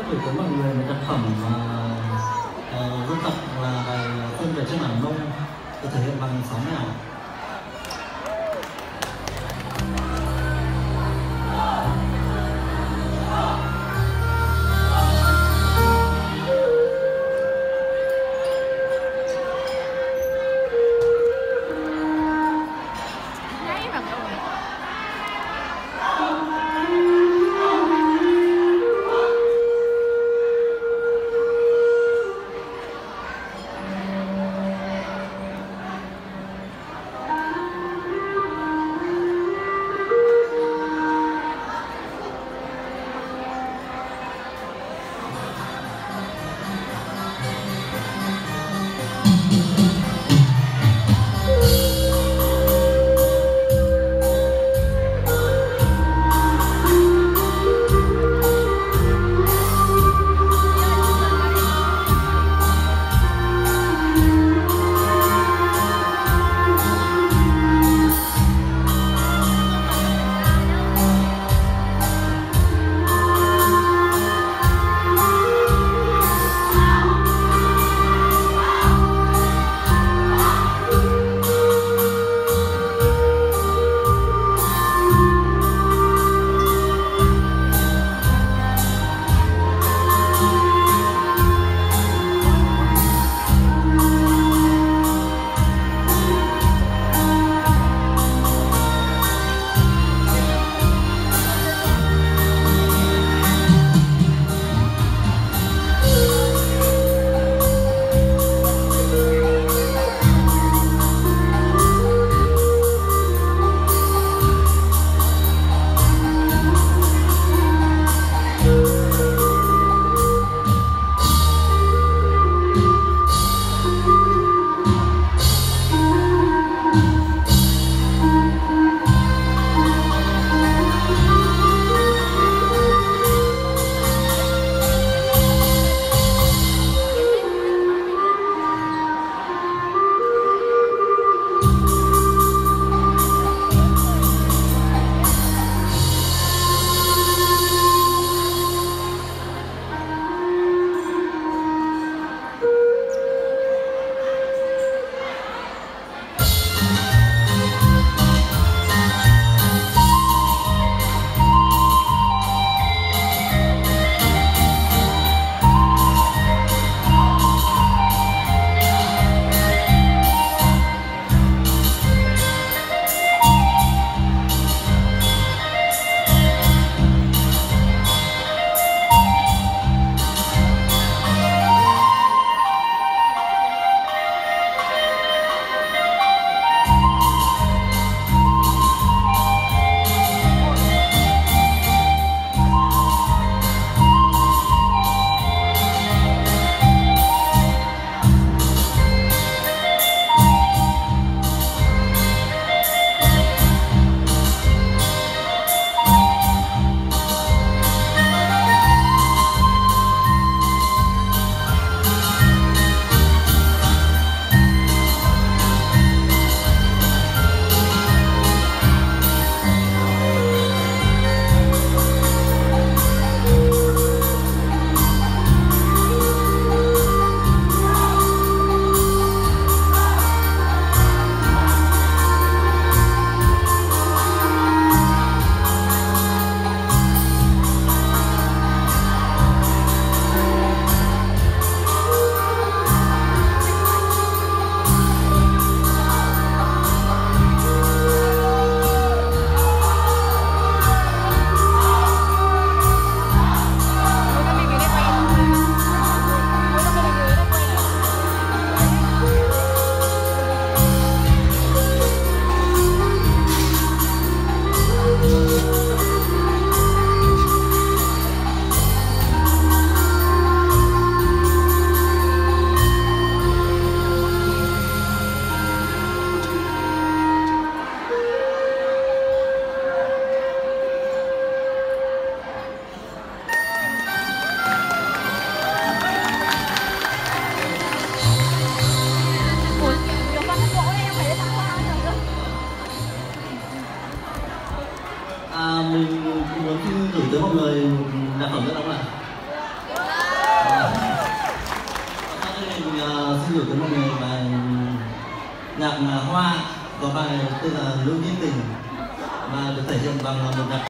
gửi tới mọi người một tác phẩm dân tộc là bài Xuân về trên bản Mông, được thể hiện bằng sáo mèo. mình muốn gửi tới mọi người một nhạc phẩm rất là gửi tới mọi người bài nhạc Hoa, có bài tên là Lưu Nhiên Tình và được thể hiện bằng một nhạc